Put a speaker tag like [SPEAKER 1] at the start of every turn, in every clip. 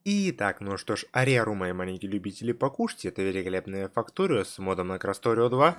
[SPEAKER 1] Итак, ну что ж, ариару, мои маленькие любители покушать, это великолепная фактория с модом на Красторио 2.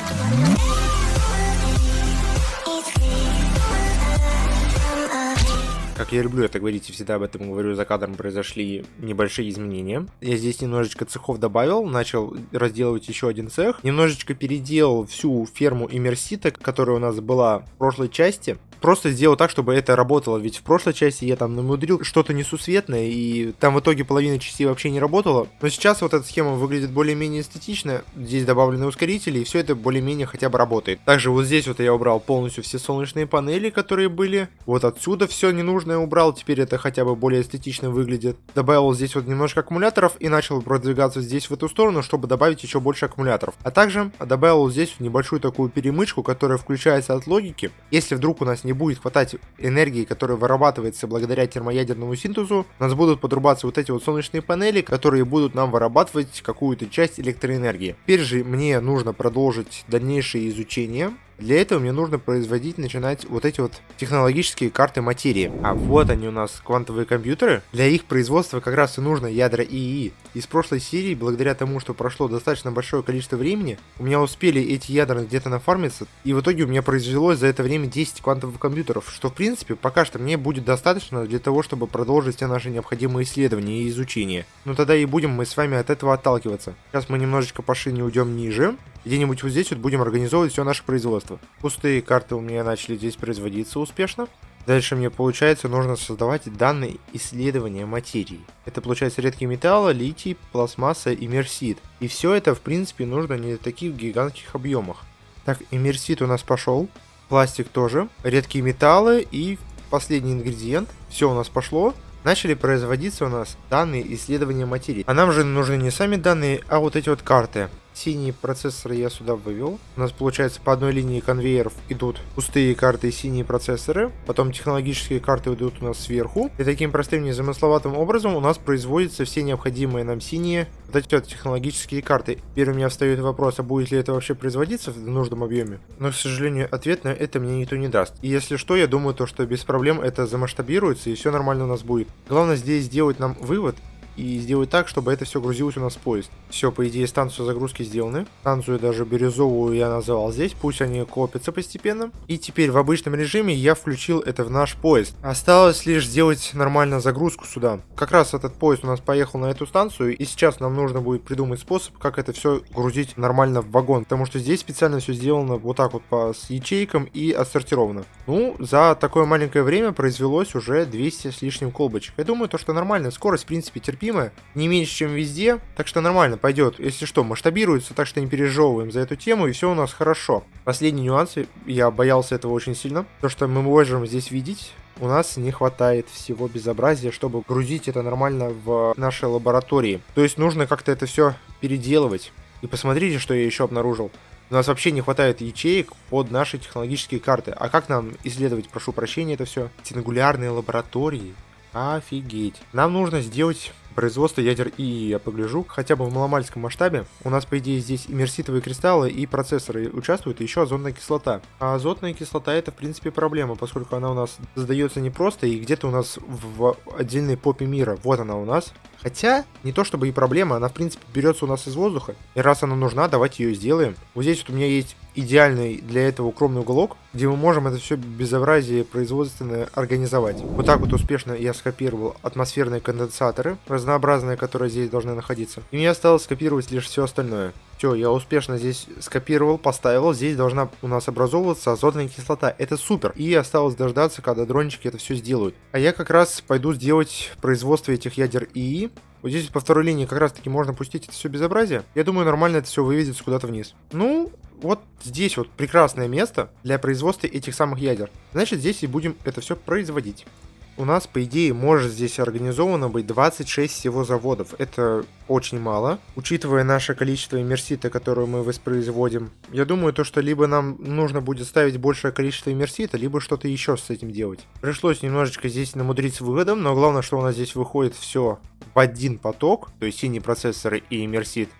[SPEAKER 1] Как я люблю это говорить и всегда об этом говорю, за кадром произошли небольшие изменения. Я здесь немножечко цехов добавил, начал разделывать еще один цех. Немножечко переделал всю ферму иммерсита, которая у нас была в прошлой части. Просто сделал так, чтобы это работало, ведь в прошлой части я там намудрил что-то несусветное, и там в итоге половина частей вообще не работала. Но сейчас вот эта схема выглядит более-менее эстетично, здесь добавлены ускорители, и все это более-менее хотя бы работает. Также вот здесь вот я убрал полностью все солнечные панели, которые были. Вот отсюда все ненужное убрал, теперь это хотя бы более эстетично выглядит. Добавил здесь вот немножко аккумуляторов и начал продвигаться здесь в эту сторону, чтобы добавить еще больше аккумуляторов. А также добавил здесь небольшую такую перемычку, которая включается от логики. Если вдруг у нас не будет хватать энергии, которая вырабатывается благодаря термоядерному синтезу, у нас будут подрубаться вот эти вот солнечные панели, которые будут нам вырабатывать какую-то часть электроэнергии. Теперь же мне нужно продолжить дальнейшее изучение. Для этого мне нужно начинать вот эти вот технологические карты материи. А вот они у нас, квантовые компьютеры. Для их производства как раз и нужно ядра ИИ. Из прошлой серии, благодаря тому, что прошло достаточно большое количество времени, у меня успели эти ядра где-то нафармиться, и в итоге у меня произвелось за это время 10 квантовых компьютеров, что в принципе пока что мне будет достаточно для того, чтобы продолжить все наши необходимые исследования и изучения. Но тогда и будем мы с вами от этого отталкиваться. Сейчас мы немножечко по шине уйдем ниже. Где-нибудь вот здесь вот будем организовывать все наше производство. Пустые карты у меня начали здесь производиться успешно. Дальше мне получается нужно создавать данные исследования материи. Это получается редкие металлы, литий, пластмасса, иммерсит. И все это в принципе нужно не в таких гигантских объемах. Так, иммерсит у нас пошел. Пластик тоже. Редкие металлы и последний ингредиент. Все у нас пошло. Начали производиться у нас данные исследования материи. А нам же нужны не сами данные, а вот эти вот карты. Синие процессоры я сюда вывел. У нас получается по одной линии конвейеров идут пустые карты и синие процессоры. Потом технологические карты идут у нас сверху. И таким простым незамысловатым образом у нас производятся все необходимые нам синие вот эти вот технологические карты. Теперь у меня встает вопрос, а будет ли это вообще производиться в нужном объеме? Но, к сожалению, ответ на это мне никто не даст. И если что, я думаю, что без проблем это замасштабируется и все нормально у нас будет. Главное здесь сделать нам вывод и сделать так, чтобы это все грузилось у нас в поезд. Все, по идее, станцию загрузки сделаны. Станцию даже бирюзовую я называл здесь, пусть они копятся постепенно. И теперь в обычном режиме я включил это в наш поезд. Осталось лишь сделать нормально загрузку сюда. Как раз этот поезд у нас поехал на эту станцию, и сейчас нам нужно будет придумать способ, как это все грузить нормально в вагон. Потому что здесь специально все сделано вот так вот с ячейкам и отсортировано. Ну, за такое маленькое время произвелось уже 200 с лишним колбочек. Я думаю, что нормально. Скорость, в принципе, терпимая. Не меньше, чем везде, так что нормально пойдет. Если что, масштабируется, так что не пережевываем за эту тему, и все у нас хорошо. Последний нюанс, я боялся этого очень сильно. То, что мы можем здесь видеть, у нас не хватает всего безобразия, чтобы грузить это нормально в нашей лаборатории. То есть нужно как-то это все переделывать. И посмотрите, что я еще обнаружил. У нас вообще не хватает ячеек под наши технологические карты. А как нам исследовать, прошу прощения, это все? Сингулярные лаборатории. Офигеть. Нам нужно сделать производство ядер ИИ, я погляжу, хотя бы в маломальском масштабе. У нас, по идее, здесь иммерситовые кристаллы и процессоры участвуют, и еще азотная кислота. А азотная кислота это, в принципе, проблема, поскольку она у нас создается непросто и где-то у нас в отдельной попе мира. Вот она у нас. Хотя, не то чтобы и проблема, она, в принципе, берется у нас из воздуха. И раз она нужна, давайте ее сделаем. Вот здесь вот у меня есть идеальный для этого укромный уголок, где мы можем это все безобразие производственное организовать. Вот так вот успешно я скопировал атмосферные конденсаторы, разнообразные, которые здесь должны находиться. И мне осталось скопировать лишь все остальное. Все, я успешно здесь скопировал, поставил. Здесь должна у нас образовываться азотная кислота. Это супер. И осталось дождаться, когда дрончики это все сделают. А я как раз пойду сделать производство этих ядер ИИ. Вот здесь по второй линии как раз таки можно пустить это все безобразие. Я думаю, нормально это все выведется куда-то вниз. Ну, вот здесь вот прекрасное место для производства этих самых ядер. Значит, здесь и будем это все производить. У нас, по идее, может здесь организовано быть 26 всего заводов. Это очень мало, учитывая наше количество иммерсита, которое мы воспроизводим. Я думаю, что либо нам нужно будет ставить большее количество иммерсита, либо что-то еще с этим делать. Пришлось немножечко здесь намудрить с выводом, но главное, что у нас здесь выходит все в один поток, то есть синие процессоры и иммерсит.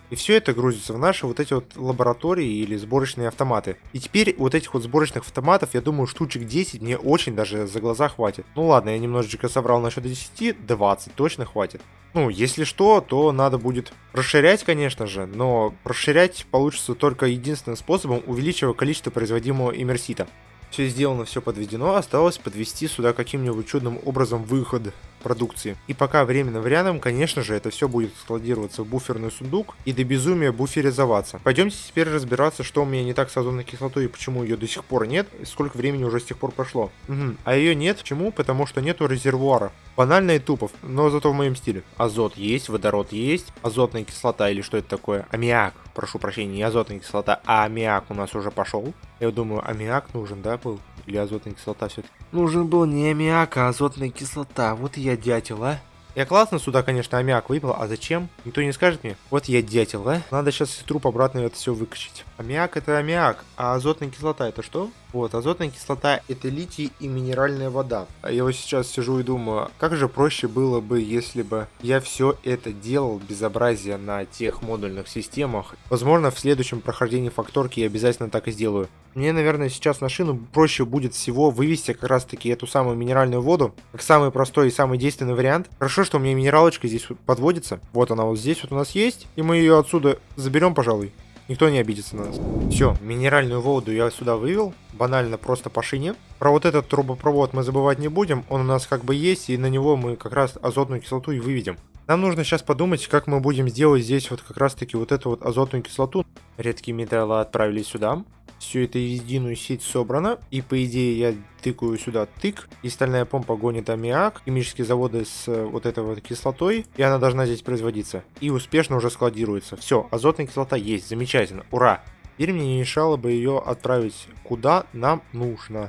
[SPEAKER 1] И все это грузится в наши вот эти вот лаборатории или сборочные автоматы. И теперь вот этих вот сборочных автоматов, я думаю, штучек 10 мне очень даже за глаза хватит. Ну ладно, я немножечко соврал насчет 10, 20 точно хватит. Ну, если что, то надо будет расширять, конечно же, но расширять получится только единственным способом, увеличивая количество производимого иммерсита. Все сделано, все подведено, осталось подвести сюда каким-нибудь чудным образом выход продукции. И пока временным рядом, конечно же, это все будет складироваться в буферный сундук и до безумия буферизоваться. Пойдемте теперь разбираться, что у меня не так с азотной кислотой и почему ее до сих пор нет, и сколько времени уже с тех пор прошло. А ее нет, почему? Потому что нету резервуара. Банально и тупо, но зато в моем стиле. Азот есть, водород есть, азотная кислота или что это такое? Аммиак, прошу прощения, не азотная кислота, а аммиак у нас уже пошел. Я думаю, аммиак нужен, да, был? Или азотная кислота все-таки? Нужен был не аммиак, а азотная кислота. Вот я дятел, а. Я классно сюда, конечно, аммиак выпил, а зачем? Никто не скажет мне? Вот я дятел, а? Надо сейчас из труб обратно это все выкачать. Аммиак это аммиак, а азотная кислота это что? Вот, азотная кислота это литий и минеральная вода. А я вот сейчас сижу и думаю, как же проще было бы, если бы я все это делал, безобразие, на тех модульных системах. Возможно, в следующем прохождении факторки я обязательно так и сделаю. Мне, наверное, сейчас на шину проще будет всего вывести как раз таки эту самую минеральную воду, как самый простой и самый действенный вариант. Хорошо, что у меня минералочка здесь подводится. Вот она вот здесь вот у нас есть, и мы ее отсюда заберем, пожалуй. Никто не обидится на нас. Все, минеральную воду я сюда вывел. Банально просто по шине. Про вот этот трубопровод мы забывать не будем. Он у нас как бы есть, и на него мы как раз азотную кислоту и выведем. Нам нужно сейчас подумать, как мы будем сделать здесь вот как раз таки вот эту вот азотную кислоту. Редкие металлы отправились сюда. Все это в единую сеть собрано. И по идее я тыкаю сюда тык. И стальная помпа гонит аммиак. Химические заводы с вот этой вот кислотой. И она должна здесь производиться. И успешно уже складируется. Все, азотная кислота есть. Замечательно. Ура! Теперь мне не мешало бы ее отправить куда нам нужно.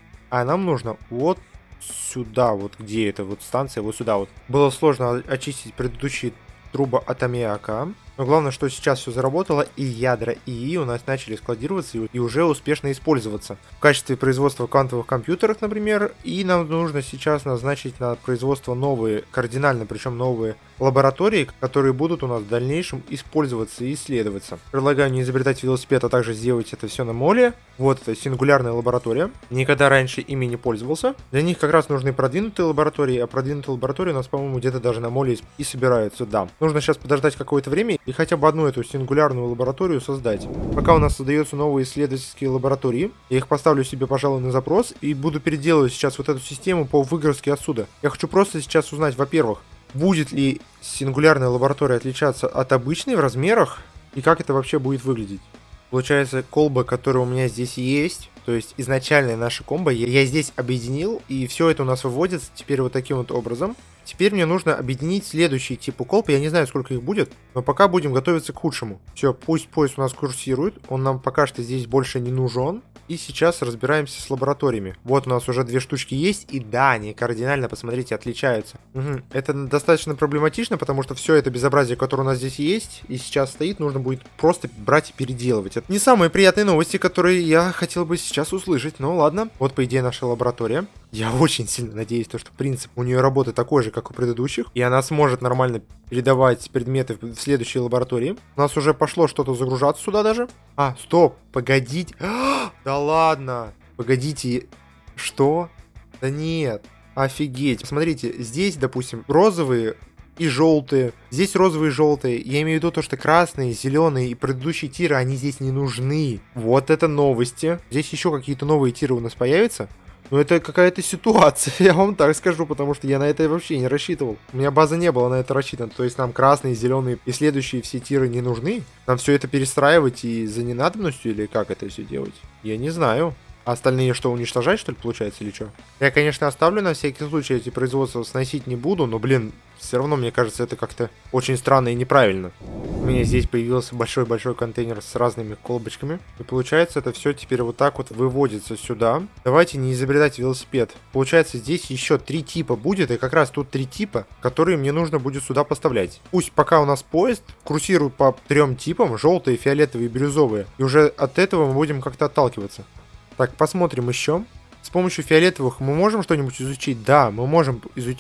[SPEAKER 1] А нам нужно вот сюда, вот где эта вот станция, вот сюда вот. Было сложно очистить предыдущие трубы от аммиака. Но главное, что сейчас все заработало, и ядра ИИ у нас начали складироваться и уже успешно использоваться в качестве производства квантовых компьютеров, например. И нам нужно сейчас назначить на производство новые, кардинально, причем новые лаборатории, которые будут у нас в дальнейшем использоваться и исследоваться. Предлагаю не изобретать велосипед, а также сделать это все на моле. Вот это сингулярная лаборатория. Никогда раньше ими не пользовался. Для них как раз нужны продвинутые лаборатории, а продвинутые лаборатории у нас, по-моему, где-то даже на моле и собираются, да. Нужно сейчас подождать какое-то время и хотя бы одну эту сингулярную лабораторию создать. Пока у нас создаются новые исследовательские лаборатории, я их поставлю себе, пожалуй, на запрос и буду переделывать сейчас вот эту систему по выгрузке отсюда. Я хочу просто сейчас узнать, во-первых, будет ли сингулярная лаборатория отличаться от обычной в размерах и как это вообще будет выглядеть. Получается, колба, которая у меня здесь есть, то есть изначальная наша комбо, я здесь объединил, и все это у нас выводится теперь вот таким вот образом. Теперь мне нужно объединить следующие типы колб, я не знаю, сколько их будет, но пока будем готовиться к худшему. Все, пусть поезд у нас курсирует, он нам пока что здесь больше не нужен. И сейчас разбираемся с лабораториями. Вот у нас уже 2 штучки есть, и да, они кардинально, посмотрите, отличаются. Это достаточно проблематично, потому что все это безобразие, которое у нас здесь есть, и сейчас стоит, нужно будет просто брать и переделывать. Это не самые приятные новости, которые я хотел бы сейчас услышать, но ладно. Вот, по идее, наша лаборатория. Я очень сильно надеюсь, что принцип у нее работы такой же, как у предыдущих, и она сможет нормально передавать предметы в следующей лаборатории. У нас уже пошло что-то загружаться сюда даже. А, стоп, погодите. Да ладно. Погодите. Что? Да нет. Офигеть. Смотрите, здесь, допустим, розовые и желтые. Здесь розовые и желтые. Я имею в виду то, что красные, зеленые и предыдущие тиры, они здесь не нужны. Вот это новости. Здесь еще какие-то новые тиры у нас появятся. Ну, это какая-то ситуация, я вам так скажу, потому что я на это вообще не рассчитывал. У меня база не была на это рассчитана, то есть нам красные, зеленые и следующие все тиры не нужны. Нам все это перестраивать и за ненадобностью, или как это все делать? Я не знаю. А остальные что, уничтожать, что ли, получается, или что? Я, конечно, оставлю на всякий случай эти производства, сносить не буду, но, блин, все равно, мне кажется, это как-то очень странно и неправильно. У меня здесь появился большой-большой контейнер с разными колбочками. И получается, это все теперь вот так вот выводится сюда. Давайте не изобретать велосипед. Получается, здесь еще 3 типа будет, и как раз тут 3 типа, которые мне нужно будет сюда поставлять. Пусть пока у нас поезд курсирует по 3 типам, желтые, фиолетовые и бирюзовые. И уже от этого мы будем как-то отталкиваться. Так, посмотрим еще. С помощью фиолетовых мы можем что-нибудь изучить? Да, мы можем изучить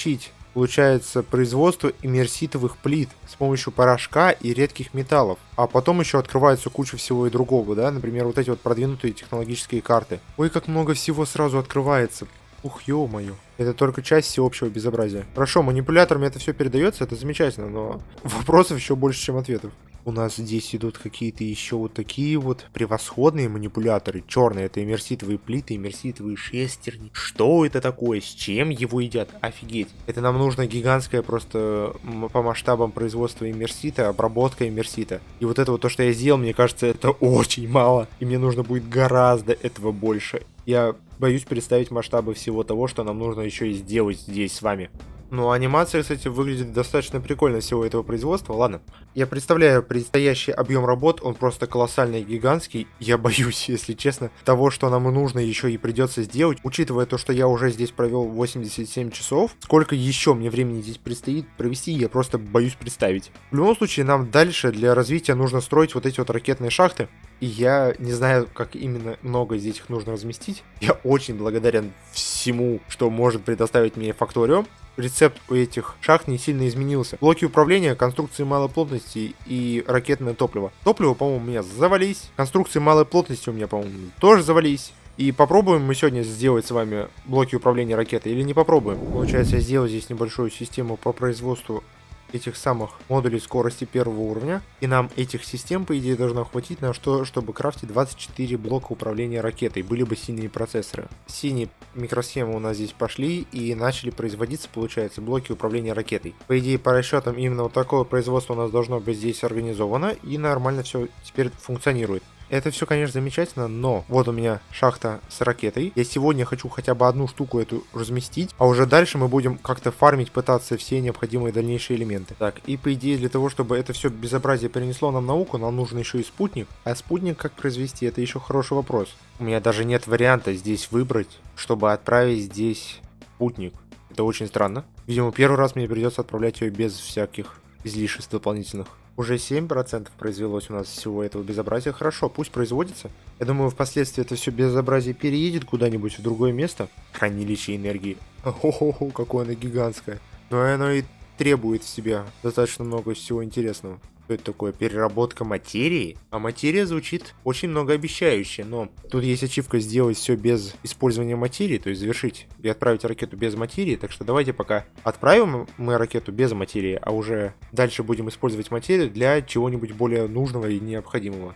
[SPEAKER 1] получается производство иммерситовых плит с помощью порошка и редких металлов. А потом еще открывается куча всего и другого, да, например, вот эти вот продвинутые технологические карты. Ой, как много всего сразу открывается. Ух, ё-моё. Это только часть всеобщего безобразия. Хорошо, манипуляторами это все передается, это замечательно, но вопросов еще больше, чем ответов. У нас здесь идут какие-то еще вот такие вот превосходные манипуляторы. Черные — это иммерситовые плиты, иммерситовые шестерни. Что это такое? С чем его едят? Офигеть. Это нам нужно гигантское просто по масштабам производства иммерсита, обработка иммерсита. И вот это вот то, что я сделал, мне кажется, это очень мало. И мне нужно будет гораздо этого больше. Я боюсь представить масштабы всего того, что нам нужно еще и сделать здесь с вами. Ну, анимация, кстати, выглядит достаточно прикольно всего этого производства. Ладно, я представляю предстоящий объем работ, он просто колоссальный, гигантский. Я боюсь, если честно, того, что нам и нужно еще и придется сделать. Учитывая то, что я уже здесь провел 87 часов, сколько еще мне времени здесь предстоит провести, я просто боюсь представить. В любом случае, нам дальше для развития нужно строить вот эти вот ракетные шахты. И я не знаю, как именно много здесь их нужно разместить. Я очень благодарен всему, что может предоставить мне Factorio. Рецепт у этих шахт не сильно изменился. Блоки управления, конструкции малой плотности и ракетное топливо. Топливо, по-моему, у меня завались. Конструкции малой плотности у меня, по-моему, тоже завались. И попробуем мы сегодня сделать с вами блоки управления ракетой или не попробуем? Получается, я сделал здесь небольшую систему по производству этих самых модулей скорости первого уровня. И нам этих систем, по идее, должно хватить на что, чтобы крафтить 24 блока управления ракетой. Были бы синие процессоры. Синие микросхемы у нас здесь пошли и начали производиться, получается, блоки управления ракетой. По идее, по расчетам, именно вот такое производство у нас должно быть здесь организовано. И нормально все теперь функционирует. Это все, конечно, замечательно, но вот у меня шахта с ракетой. Я сегодня хочу хотя бы одну штуку эту разместить, а уже дальше мы будем как-то фармить, пытаться все необходимые дальнейшие элементы. Так, и по идее для того, чтобы это все безобразие перенесло нам науку, нам нужен еще и спутник. А спутник как произвести, это еще хороший вопрос. У меня даже нет варианта здесь выбрать, чтобы отправить здесь спутник. Это очень странно. Видимо, первый раз мне придется отправлять ее без всяких излишеств дополнительных. Уже 7% произвелось у нас всего этого безобразия. Хорошо, пусть производится. Я думаю, впоследствии это все безобразие переедет куда-нибудь в другое место. Хранилище энергии. Хо-хо-хо, какое оно гигантское. Но оно и требует в себя достаточно много всего интересного. Что это такое? Переработка материи? А материя звучит очень многообещающе, но тут есть ачивка сделать все без использования материи, то есть завершить и отправить ракету без материи, так что давайте пока отправим мы ракету без материи, а уже дальше будем использовать материю для чего-нибудь более нужного и необходимого.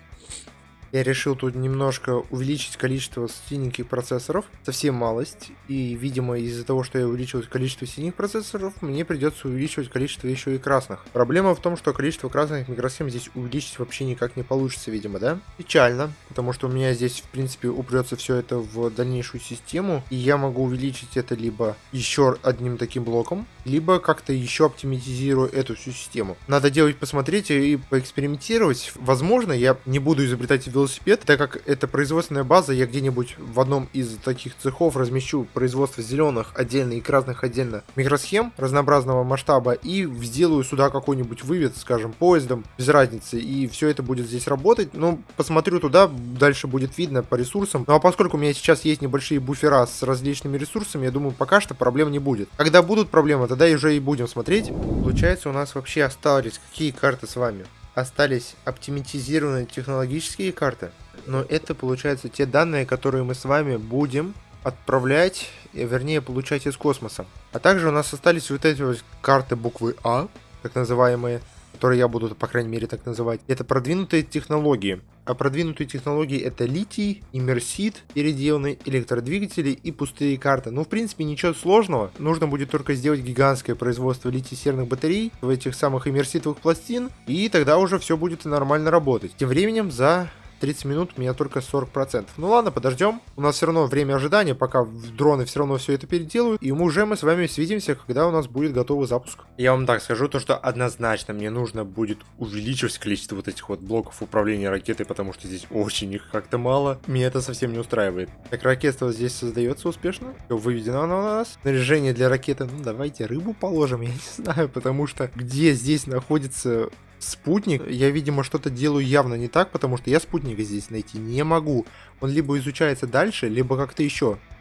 [SPEAKER 1] Я решил тут немножко увеличить количество синеньких процессоров, совсем малость, и, видимо, из-за того, что я увеличил количество синих процессоров, мне придется увеличивать количество еще и красных. Проблема в том, что количество красных микросхем здесь увеличить вообще никак не получится, видимо, да? Печально, потому что у меня здесь, в принципе, упрется все это в дальнейшую систему, и я могу увеличить это либо еще одним таким блоком, либо как-то еще оптимизирую эту всю систему. Надо делать, посмотреть и поэкспериментировать. Возможно, я не буду изобретать велосипед, так как это производственная база, я где-нибудь в одном из таких цехов размещу производство зеленых отдельно и красных отдельно микросхем разнообразного масштаба и сделаю сюда какой-нибудь вывод, скажем, поездом, без разницы, и все это будет здесь работать. Но посмотрю туда, дальше будет видно по ресурсам. Ну а поскольку у меня сейчас есть небольшие буфера с различными ресурсами, я думаю, пока что проблем не будет. Когда будут проблемы, тогда уже и будем смотреть. Получается, у нас вообще остались какие карты с вами? Остались оптимизированные технологические карты, но это, получается, те данные, которые мы с вами будем отправлять, вернее, получать из космоса. А также у нас остались вот эти вот карты буквы А, так называемые, которые я буду, по крайней мере, так называть. Это продвинутые технологии. А продвинутые технологии — это литий, иммерсит, переделанные электродвигатели и пустые карты. Ну, в принципе, ничего сложного. Нужно будет только сделать гигантское производство литий-серных батарей в этих самых иммерситовых пластин, и тогда уже все будет нормально работать. Тем временем за 30 минут у меня только 40%. Ну ладно, подождем. У нас все равно время ожидания, пока дроны все равно все это переделают. И уже мы с вами свидимся, когда у нас будет готовый запуск. Я вам так скажу, то что однозначно мне нужно будет увеличивать количество вот этих вот блоков управления ракетой, потому что здесь очень их как-то мало. Меня это совсем не устраивает. Так, ракета здесь создается успешно. Все выведено она у нас. Снаряжение для ракеты. Ну давайте рыбу положим, я не знаю, потому что где здесь находится спутник, я, видимо, что-то делаю явно не так, потому что я спутника здесь найти не могу. Он либо изучается дальше, либо как-то еще.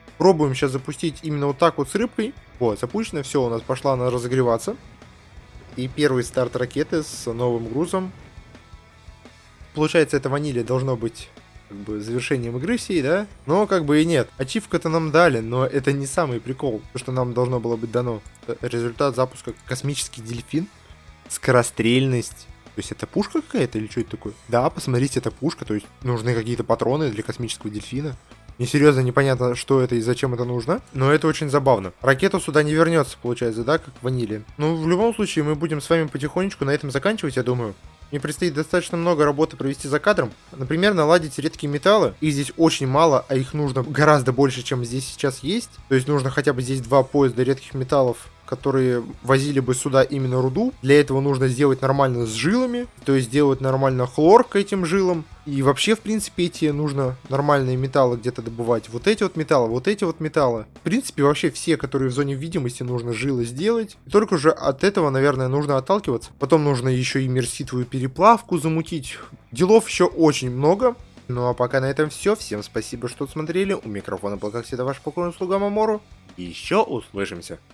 [SPEAKER 1] Пробуем сейчас запустить именно вот так вот с рыбкой. Вот, запущено, все, у нас пошла она разогреваться. И первый старт ракеты с новым грузом. Получается, это ванили должно быть как бы завершением игры всей, да? Но как бы и нет. Ачивка-то нам дали, но это не самый прикол, то, что нам должно было быть дано. Результат запуска космический дельфин. Скорострельность. То есть это пушка какая-то или что это такое? Да, посмотрите, это пушка, то есть нужны какие-то патроны для космического дельфина. Мне серьезно непонятно, что это и зачем это нужно, но это очень забавно. Ракета сюда не вернется, получается, да, как в ваниле. Ну, в любом случае, мы будем с вами потихонечку на этом заканчивать, я думаю. Мне предстоит достаточно много работы провести за кадром. Например, наладить редкие металлы. Их здесь очень мало, а их нужно гораздо больше, чем здесь сейчас есть. То есть нужно хотя бы здесь 2 поезда редких металлов, которые возили бы сюда именно руду. Для этого нужно сделать нормально с жилами, то есть сделать нормально хлор к этим жилам. И вообще, в принципе, эти нужно нормальные металлы где-то добывать. Вот эти вот металлы, вот эти вот металлы. В принципе, вообще все, которые в зоне видимости, нужно жилы сделать. И только уже от этого, наверное, нужно отталкиваться. Потом нужно еще и мерситовую переплавку замутить. Делов еще очень много. Ну а пока на этом все. Всем спасибо, что смотрели. У микрофона был, как всегда, ваш покорный слуга Мамору. И еще услышимся.